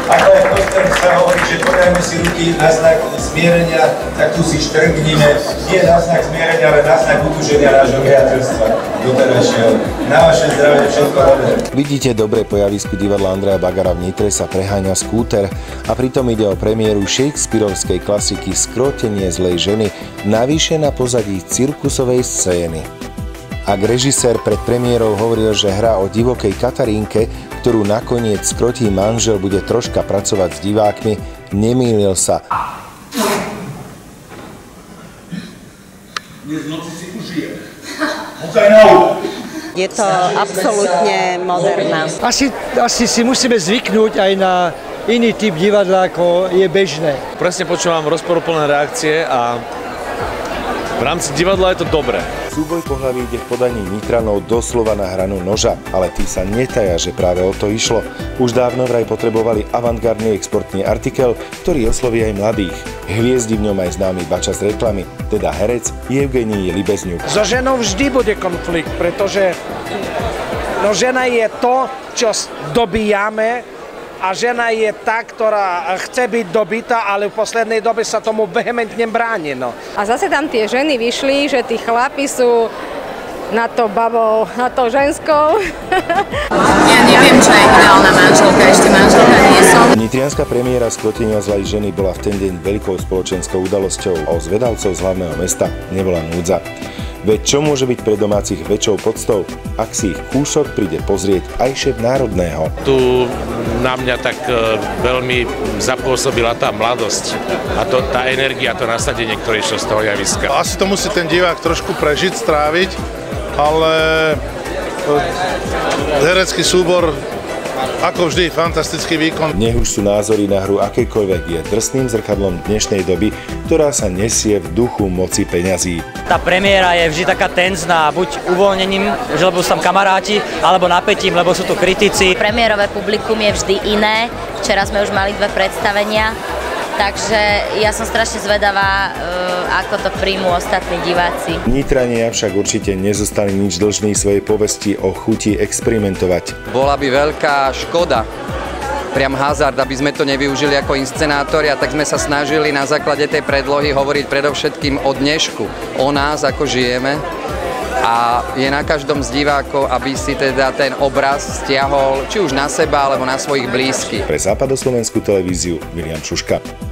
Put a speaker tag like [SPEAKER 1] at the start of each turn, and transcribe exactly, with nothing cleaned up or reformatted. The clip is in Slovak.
[SPEAKER 1] Ako aj v kostole sa hovorí, že podajme si ruky na znak zmierenia, tak tu si štrngnime. Nie na znak zmierenia, ale na znak utúženia nášho priateľstva doterajšieho. Na vaše zdravie všetko dobré. Vidíte dobre, po javisku divadla Andreja Bagara v Nitre sa preháňa skúter a pritom ide o premiéru shakespearovskej klasiky Skrotenie zlej ženy, navyše na pozadí cirkusovej scény. Ak režisér pred premiérou hovoril, že hra o divokej Katarínke, ktorú nakoniec skrotí manžel, bude troška pracovať s divákmi, nemýlil sa.
[SPEAKER 2] Dnes v noci si užijem.
[SPEAKER 3] Je to absolútne moderná.
[SPEAKER 4] Asi, asi si musíme zvyknúť aj na iný typ divadla, ako je bežné.
[SPEAKER 5] Presne počúvam rozporuplné reakcie a v rámci divadla je to dobré.
[SPEAKER 1] Súboj pohlaví ide v podaní Nitranov doslova na hranu noža, ale tí sa netaja, že práve o to išlo. Už dávno vraj potrebovali avantgardný exportný artikel, ktorý osloví aj mladých. Hviezdi v ňom aj známy bača z reklamy, teda herec Evgenij Libezňuk.
[SPEAKER 6] So ženou vždy bude konflikt, pretože no, žena je to, čo dobíjame, a žena je tá, ktorá chce byť dobitá, ale v poslednej dobe sa tomu vehementne bráni. No.
[SPEAKER 3] A zase tam tie ženy vyšli, že tí chlapi sú na to babou, na to ženskou.
[SPEAKER 7] Ja neviem, čo je ideálna manželka, ešte manželka nie som.
[SPEAKER 1] Nitrianska premiéra Skrotenia zlej ženy bola v ten deň veľkou spoločenskou udalosťou a o zvedavcov z hlavného mesta nebola núdza. Veď čo môže byť pre domácich väčšou poctou, ak si ich kúsok príde pozrieť aj šéf Národného.
[SPEAKER 5] Tu na mňa tak veľmi zapôsobila tá mladosť a to, tá energia, to nasadenie, ktoré išlo z toho javiska.
[SPEAKER 8] Asi to musí ten divák trošku prežiť, stráviť, ale herecký súbor, ako vždy, fantastický výkon.
[SPEAKER 1] Nech už sú názory na hru akékoľvek, je drsným zrkadlom dnešnej doby, ktorá sa nesie v duchu moci peňazí.
[SPEAKER 9] Tá premiéra je vždy taká tenzná, buď uvoľnením, že lebo sú tam kamaráti, alebo napätím, lebo sú tu kritici.
[SPEAKER 7] Premiérové publikum je vždy iné. Včera sme už mali dve predstavenia, takže ja som strašne zvedavá, ako to príjmú ostatní diváci.
[SPEAKER 1] Nitrania však určite nezostali nič dlžní svojej povesti o chuti experimentovať.
[SPEAKER 10] Bola by veľká škoda, priam hazard, aby sme to nevyužili ako inscenátori, a tak sme sa snažili na základe tej predlohy hovoriť predovšetkým o dnešku, o nás, ako žijeme. A je na každom z divákov, aby si teda ten obraz stiahol či už na seba, alebo na svojich blízkych.
[SPEAKER 1] Pre západoslovenskú televíziu William Šuška.